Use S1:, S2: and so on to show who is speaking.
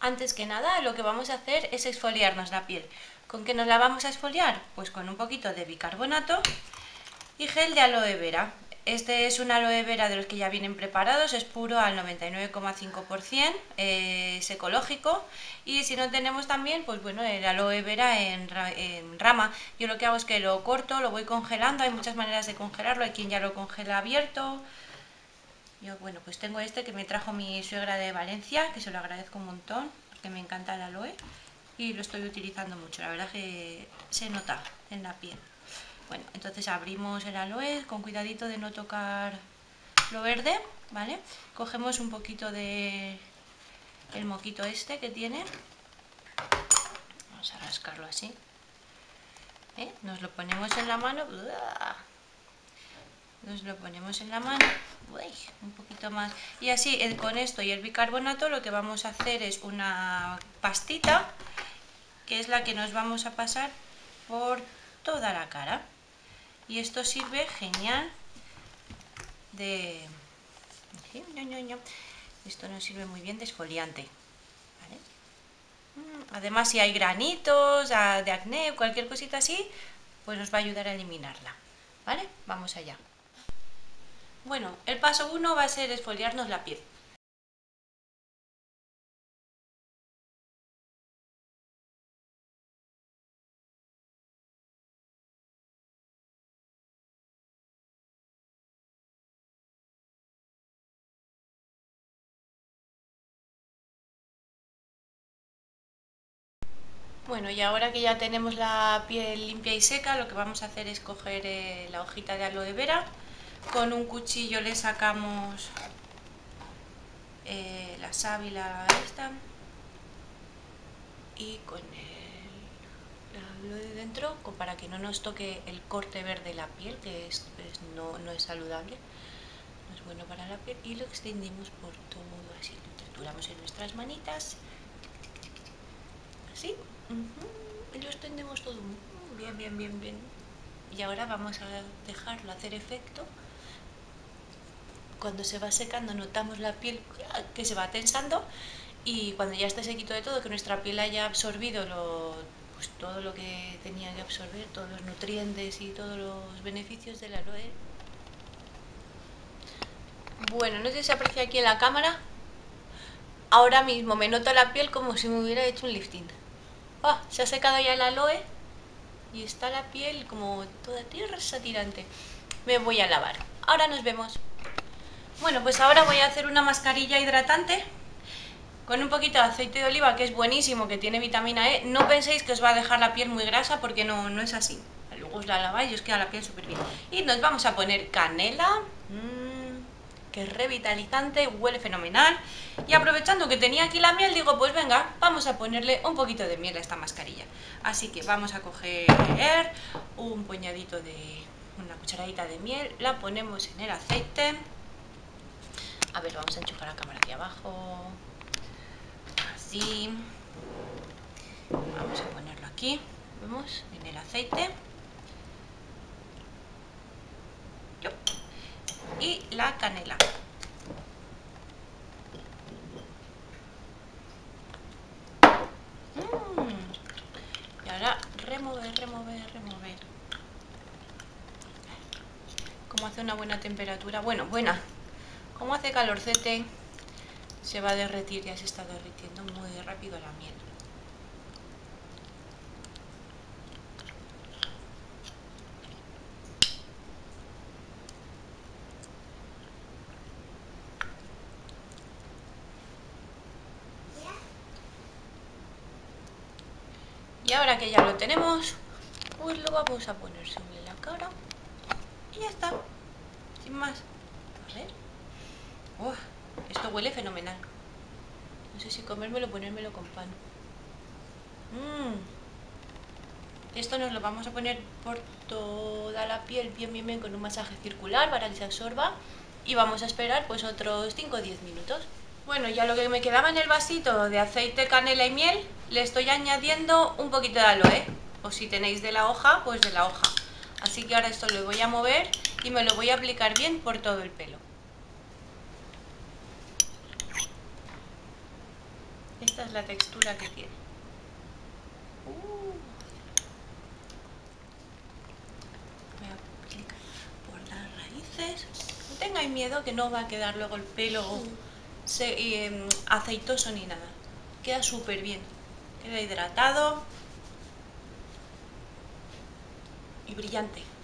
S1: Antes que nada, lo que vamos a hacer es exfoliarnos la piel. ¿Con qué nos la vamos a exfoliar? Pues con un poquito de bicarbonato y gel de aloe vera. Este es un aloe vera de los que ya vienen preparados, es puro al 99,5%, es ecológico, y si no tenemos también, pues bueno, el aloe vera en rama. Yo lo que hago es que lo corto, lo voy congelando, hay muchas maneras de congelarlo, hay quien ya lo congela abierto. Yo, bueno, pues tengo este que me trajo mi suegra de Valencia, que se lo agradezco un montón, porque me encanta el aloe y lo estoy utilizando mucho, la verdad que se nota en la piel. Bueno, entonces abrimos el aloe con cuidadito de no tocar lo verde, ¿vale? Cogemos un poquito de el moquito este que tiene, vamos a rascarlo así, nos lo ponemos en la mano, nos lo ponemos en la mano, un poquito más, y así con esto y el bicarbonato lo que vamos a hacer es una pastita, que es la que nos vamos a pasar por toda la cara. Y esto sirve genial de... Esto nos sirve muy bien de exfoliante, ¿vale? Además, si hay granitos de acné, cualquier cosita así, pues nos va a ayudar a eliminarla, ¿vale? Vamos allá. Bueno, el paso 1 va a ser exfoliarnos la piel. Bueno, y ahora que ya tenemos la piel limpia y seca, lo que vamos a hacer es coger la hojita de aloe vera. Con un cuchillo le sacamos la sábila esta y con lo de dentro, para que no nos toque el corte verde de la piel, que no es saludable, no es bueno para la piel, y lo extendimos por todo, así lo trituramos en nuestras manitas, así, y lo extendemos todo bien, bien, bien, bien. Y ahora vamos a dejarlo hacer efecto. Cuando se va secando notamos la piel que se va tensando, y cuando ya esté sequito de todo, que nuestra piel haya absorbido pues todo lo que tenía que absorber, todos los nutrientes y todos los beneficios del aloe. Bueno, no sé si se aprecia aquí en la cámara. Ahora mismo me nota la piel como si me hubiera hecho un lifting. Se ha secado ya el aloe y está la piel como toda tierra tirante. Me voy a lavar. Ahora nos vemos. Bueno, pues ahora voy a hacer una mascarilla hidratante con un poquito de aceite de oliva, que es buenísimo, que tiene vitamina E. No penséis que os va a dejar la piel muy grasa, porque no es así. Luego os la laváis y os queda la piel súper bien. Y nos vamos a poner canela, que es revitalizante, huele fenomenal. Y aprovechando que tenía aquí la miel, digo, pues venga, vamos a ponerle un poquito de miel a esta mascarilla. Así que vamos a coger un puñadito de... una cucharadita de miel, la ponemos en el aceite. A ver, vamos a enchufar la cámara aquí abajo. Así. Vamos a ponerlo aquí, vemos, en el aceite. Y la canela. Y ahora remover, remover, remover. Como hace una buena temperatura, bueno, buena. Como hace calorcete, se va a derretir, ya se está derritiendo muy rápido la miel. Y ahora que ya lo tenemos, pues lo vamos a poner sobre la cara. Y ya está, sin más. A ver. Esto huele fenomenal. No sé si comérmelo o ponérmelo con pan. Esto nos lo vamos a poner por toda la piel, bien, bien, bien, con un masaje circular para que se absorba. Y vamos a esperar pues otros 5 o 10 minutos. Bueno, ya lo que me quedaba en el vasito de aceite, canela y miel, le estoy añadiendo un poquito de aloe. O si tenéis de la hoja, pues de la hoja. Así que ahora esto lo voy a mover y me lo voy a aplicar bien por todo el pelo. esta es la textura que tiene. Voy a aplicar por las raíces. No tengáis miedo que no va a quedar luego el pelo aceitoso ni nada. Queda súper bien. Queda hidratado y brillante.